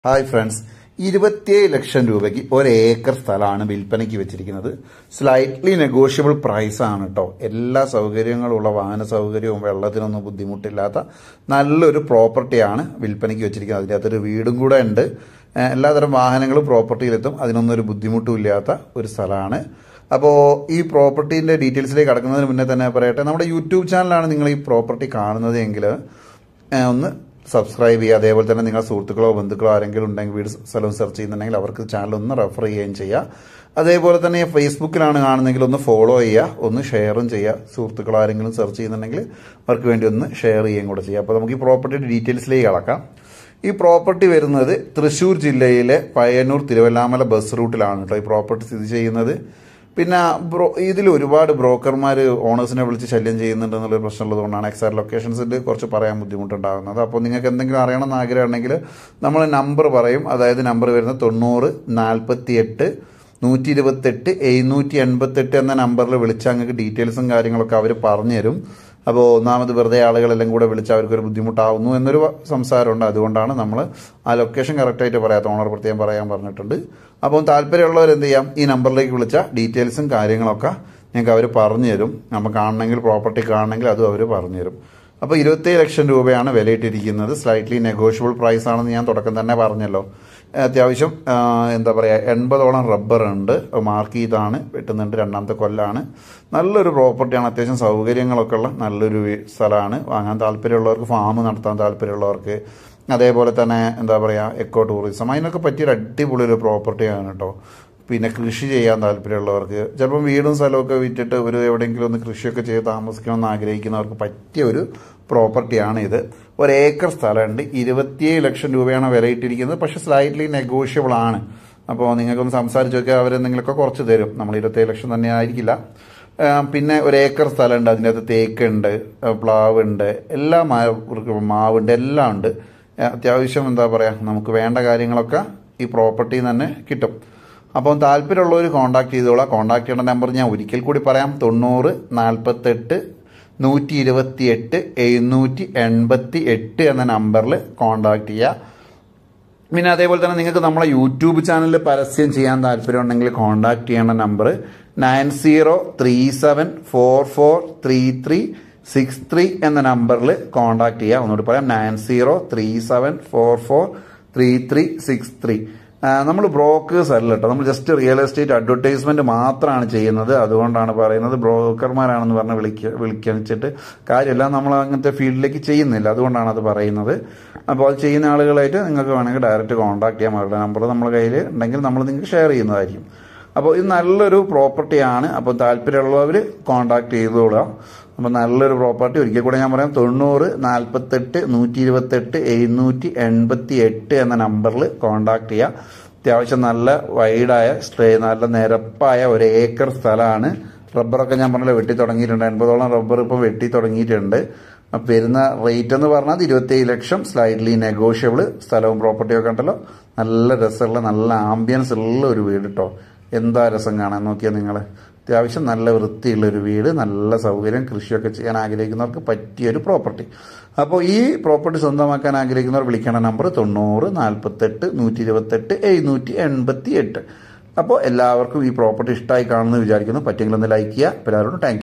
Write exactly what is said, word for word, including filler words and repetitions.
Hi friends, ഇരുപത്തിയേഴ് ലക്ഷം രൂപയ്ക്ക് ഒരു ഏക്കർ സ്ഥലമാണ് വിൽപ്പനയ്ക്ക് വെച്ചിരിക്കുന്നത്. സ്ലൈറ്റ്ലി നെഗോഷ്യബിൾ പ്രൈസ് ആണ് കേട്ടോ. എല്ലാ സൗകര്യങ്ങളുള്ള വാഹന സൗകര്യവും വെള്ളത്തിനൊന്നും ബുദ്ധിമുട്ടില്ലാത്ത നല്ലൊരു പ്രോപ്പർട്ടിയാണ് വിൽപ്പനയ്ക്ക് വെച്ചിരിക്കുന്നത്. അതിൻ്റെ അകത്തൊരു വീടും കൂടെ ഉണ്ട്. എല്ലാതരം വാഹനങ്ങളും പ്രോപ്പർട്ടിയിലെത്തും. അതിനൊന്നും ഒരു ബുദ്ധിമുട്ടും ഇല്ലാത്ത ഒരു സ്ഥലമാണ്. അപ്പോൾ ഈ പ്രോപ്പർട്ടീൻ്റെ ഡീറ്റെയിൽസിലേക്ക് കടക്കുന്നതിന് മുന്നേ തന്നെ പറയട്ടെ, നമ്മുടെ യൂട്യൂബ് ചാനലാണ് നിങ്ങൾ ഈ പ്രോപ്പർട്ടി കാണുന്നത് എങ്കിൽ ഒന്ന് സബ്സ്ക്രൈബ് ചെയ്യുക. അതേപോലെ തന്നെ നിങ്ങളുടെ സുഹൃത്തുക്കളോ ബന്ധുക്കളോ ആരെങ്കിലും ഉണ്ടെങ്കിൽ വീട് സ്ഥലവും സെർച്ച് ചെയ്യുന്നുണ്ടെങ്കിൽ അവർക്ക് ചാനൽ ഒന്ന് റെഫർ ചെയ്യുകയും ചെയ്യുക. അതേപോലെ തന്നെ ഫേസ്ബുക്കിലാണ് കാണുന്നെങ്കിൽ ഒന്ന് ഫോളോ ചെയ്യുക, ഒന്ന് ഷെയറും ചെയ്യുക. സുഹൃത്തുക്കൾ ആരെങ്കിലും സെർച്ച് ചെയ്യുന്നുണ്ടെങ്കിൽ അവർക്ക് വേണ്ടി ഒന്ന് ഷെയർ ചെയ്യുകയും കൂടെ ചെയ്യുക. അപ്പോൾ നമുക്ക് ഈ പ്രോപ്പർട്ടിയുടെ ഡീറ്റെയിൽസിലേക്ക് കടക്കാം. ഈ പ്രോപ്പർട്ടി വരുന്നത് തൃശ്ശൂർ ജില്ലയിലെ പയ്യന്നൂർ തിരുവല്ലാമല ബസ് റൂട്ടിലാണ് കേട്ടോ ഈ പ്രോപ്പർട്ടി സ്ഥിതി ചെയ്യുന്നത്. പിന്നെ ബ്രോ ഇതിൽ ഒരുപാട് ബ്രോക്കർമാർ ഓണേഴ്സിനെ വിളിച്ച് ശല്യം ചെയ്യുന്നുണ്ടെന്നുള്ളൊരു പ്രശ്നമുള്ളതുകൊണ്ടാണ് എക്സാക്ട് ലൊക്കേഷൻസിൻ്റെ കുറച്ച് പറയാൻ ബുദ്ധിമുട്ടുണ്ടാകുന്നത്. അപ്പോൾ നിങ്ങൾക്ക് എന്തെങ്കിലും അറിയണമെന്ന് ആഗ്രഹമുണ്ടെങ്കിൽ നമ്മൾ നമ്പർ പറയും. അതായത് നമ്പർ വരുന്നത് തൊണ്ണൂറ് നാൽപ്പത്തി എട്ട് നൂറ്റി ഇരുപത്തെട്ട് എഴുന്നൂറ്റി എൺപത്തെട്ട് എന്ന നമ്പറിൽ വിളിച്ചാൽ നിങ്ങൾക്ക് ഡീറ്റെയിൽസും കാര്യങ്ങളൊക്കെ അവർ പറഞ്ഞു തരും. അപ്പോൾ ഒന്നാമത് വെറുതെ ആളുകളെല്ലാം കൂടെ വിളിച്ച് അവർക്കൊരു ബുദ്ധിമുട്ടാവുന്നു എന്നൊരു സംസാരമുണ്ട്. അതുകൊണ്ടാണ് നമ്മൾ ആ ലൊക്കേഷൻ കറക്റ്റായിട്ട് പറയാത്ത, ഓണർ പ്രത്യേകം പറയാൻ പറഞ്ഞിട്ടുണ്ട്. അപ്പം താല്പര്യമുള്ളവർ എന്ത് ചെയ്യാം, ഈ നമ്പറിലേക്ക് വിളിച്ചാൽ ഡീറ്റെയിൽസും കാര്യങ്ങളൊക്കെ ഞങ്ങൾക്ക് അവർ പറഞ്ഞു തരും. നമുക്ക് കാണണമെങ്കിൽ പ്രോപ്പർട്ടി കാണണമെങ്കിൽ അതും അവർ പറഞ്ഞു തരും. അപ്പോൾ ഇരുപത്തേഴ് ലക്ഷം രൂപയാണ് വിലയിട്ടിരിക്കുന്നത്. സ്ലൈറ്റ്ലി നെഗോഷ്യബിൾ പ്രൈസ് ആണെന്ന് ഞാൻ തുടക്കം തന്നെ പറഞ്ഞല്ലോ. അത്യാവശ്യം എന്താ പറയുക, എൺപതോളം റബ്ബർ ഉണ്ട്, മാർക്ക് ചെയ്താണ് വെട്ടുന്നുണ്ട്. രണ്ടാമത്തെ കൊല്ലാണ്. നല്ലൊരു പ്രോപ്പർട്ടിയാണ്. അത്യാവശ്യം സൗകര്യങ്ങളൊക്കെ ഉള്ള നല്ലൊരു സ്ഥലമാണ്. വാങ്ങാൻ താല്പര്യമുള്ളവർക്ക്, ഫാം നടത്താൻ താല്പര്യമുള്ളവർക്ക്, അതേപോലെ തന്നെ എന്താ പറയുക എക്കോ ടൂറിസം, അതിനൊക്കെ പറ്റിയൊരു അടിപൊളി ഒരു പ്രോപ്പർട്ടിയാണ് കേട്ടോ. പിന്നെ കൃഷി ചെയ്യാൻ താല്പര്യമുള്ളവർക്ക്, ചിലപ്പം വീടും സ്ഥലമൊക്കെ വിറ്റിട്ട് ഒരു എവിടെയെങ്കിലും ഒന്ന് കൃഷിയൊക്കെ ചെയ്ത് താമസിക്കണമെന്ന് ആഗ്രഹിക്കുന്നവർക്ക് പറ്റിയ ഒരു പ്രോപ്പർട്ടിയാണ് ഇത്. ഒരു ഏക്കർ സ്ഥലമുണ്ട്. ഇരുപത്തിയേഴ് ലക്ഷം രൂപയാണ് വിലയിട്ടിരിക്കുന്നത്. പക്ഷേ സ്ലൈറ്റ്ലി നെഗോഷ്യബിൾ ആണ്. അപ്പോൾ നിങ്ങൾക്കൊന്ന് സംസാരിച്ച് നോക്കിയാൽ അവരെന്തെങ്കിലുമൊക്കെ കുറച്ച് തരും. നമ്മൾ ഇരുപത്തേഴ് ലക്ഷം തന്നെ ആയിരിക്കില്ല. പിന്നെ ഒരു ഏക്കർ സ്ഥലമുണ്ട്. അതിൻ്റെ അകത്ത് തേക്കുണ്ട്, പ്ലാവുണ്ട്, എല്ലാ മാവുണ്ട്, എല്ലാം ഉണ്ട്. അത്യാവശ്യം എന്താ പറയുക, നമുക്ക് വേണ്ട കാര്യങ്ങളൊക്കെ ഈ പ്രോപ്പർട്ടിയിൽ നിന്ന് തന്നെ കിട്ടും. അപ്പം താല്പര്യമുള്ളവർ കോൺടാക്ട് ചെയ്തോളാം. കോൺടാക്ട് ചെയ്യേണ്ട നമ്പർ ഞാൻ ഒരിക്കൽ കൂടി പറയാം. തൊണ്ണൂറ് നാൽപ്പത്തെട്ട് നൂറ്റി ഇരുപത്തി എട്ട് എഴുന്നൂറ്റി എൺപത്തി എട്ട് എന്ന നമ്പറിൽ കോൺടാക്ട് ചെയ്യുക. പിന്നെ അതേപോലെ തന്നെ നിങ്ങൾക്ക് നമ്മളെ യൂട്യൂബ് ചാനലിൽ പരസ്യം ചെയ്യാൻ താല്പര്യമുണ്ടെങ്കിൽ കോൺടാക്ട് ചെയ്യേണ്ട number nine zero three seven four four three three six three എന്ന നമ്പറിൽ കോൺടാക്ട് ചെയ്യുക. ഒന്നുകൂടി പറയാം, nine zero three seven four four three three six three. നമ്മൾ ബ്രോക്കേഴ്സ് അല്ല കേട്ടോ, നമ്മൾ ജസ്റ്റ് റിയൽ എസ്റ്റേറ്റ് അഡ്വർടൈസ്മെന്റ് മാത്രമാണ് ചെയ്യുന്നത്. അതുകൊണ്ടാണ് പറയുന്നത്. ബ്രോക്കർമാരാണെന്ന് പറഞ്ഞ് വിളിക്ക വിളിക്കണിച്ചിട്ട് കാര്യമില്ല. നമ്മൾ അങ്ങനത്തെ ഫീൽഡിലേക്ക് ചെയ്യുന്നില്ല. അതുകൊണ്ടാണ് അത് പറയുന്നത്. അപ്പോൾ അത് ചെയ്യുന്ന ആളുകളായിട്ട് നിങ്ങൾക്ക് വേണമെങ്കിൽ ഡയറക്റ്റ് കോൺടാക്ട് ചെയ്യാൻ. അവരുടെ നമ്പർ നമ്മുടെ കയ്യിൽ ഉണ്ടെങ്കിൽ നമ്മൾ നിങ്ങൾക്ക് ഷെയർ ചെയ്യുന്നതായിരിക്കും. അപ്പോൾ ഇത് നല്ലൊരു പ്രോപ്പർട്ടിയാണ്. അപ്പോൾ താല്പര്യമുള്ളവർ കോൺടാക്ട് ചെയ്തോളുക. അപ്പോൾ നല്ലൊരു പ്രോപ്പർട്ടി. ഒരിക്കൽ കൂടെ ഞാൻ പറയാം, തൊണ്ണൂറ് നാൽപ്പത്തെട്ട് നൂറ്റി ഇരുപത്തെട്ട് എഴുന്നൂറ്റി എൺപത്തി എട്ട് എന്ന നമ്പറിൽ കോൺടാക്ട് ചെയ്യുക. അത്യാവശ്യം നല്ല വൈഡായ സ്ട്രേ, നല്ല നിരപ്പായ ഒരു ഏക്കർ സ്ഥലമാണ്. റബ്ബറൊക്കെ ഞാൻ പറഞ്ഞല്ലോ വെട്ടി തുടങ്ങിയിട്ടുണ്ട്. എൺപതോളം റബ്ബർ ഇപ്പോൾ വെട്ടി തുടങ്ങിയിട്ടുണ്ട്. വരുന്ന റേറ്റ് എന്ന് പറഞ്ഞാൽ ഇരുപത്തേഴ് ലക്ഷം. Slightly negotiable. സ്ഥലവും പ്രോപ്പർട്ടിയും ഒക്കെ ഉണ്ടല്ലോ. നല്ല രസമുള്ള, നല്ല ആംബിയൻസ് ഉള്ള ഒരു വീട് കേട്ടോ. എന്താ രസം കാണാൻ നോക്കിയാൽ നിങ്ങൾ. അത്യാവശ്യം നല്ല വൃത്തിയുള്ളൊരു വീട്, നല്ല സൗകര്യം, കൃഷിയൊക്കെ ചെയ്യാൻ ആഗ്രഹിക്കുന്നവർക്ക് പറ്റിയൊരു പ്രോപ്പർട്ടി. അപ്പോൾ ഈ പ്രോപ്പർട്ടി സ്വന്തമാക്കാൻ ആഗ്രഹിക്കുന്നവർ വിളിക്കേണ്ട നമ്പർ തൊണ്ണൂറ് നാൽപ്പത്തെട്ട് നൂറ്റി ഇരുപത്തെട്ട് എഴുന്നൂറ്റി എൺപത്തി എട്ട്. അപ്പോൾ എല്ലാവർക്കും ഈ പ്രോപ്പർട്ടി ഇഷ്ടമായി കാണുമെന്ന് വിചാരിക്കുന്നു. പറ്റുമെങ്കിൽ ഒന്ന് ലൈക്ക് ചെയ്യുക. എല്ലാവരോടും താങ്ക്